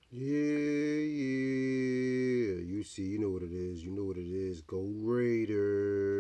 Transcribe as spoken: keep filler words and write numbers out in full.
Yeah, yeah. You see, you know what it is. You know what it is. Go Raiders.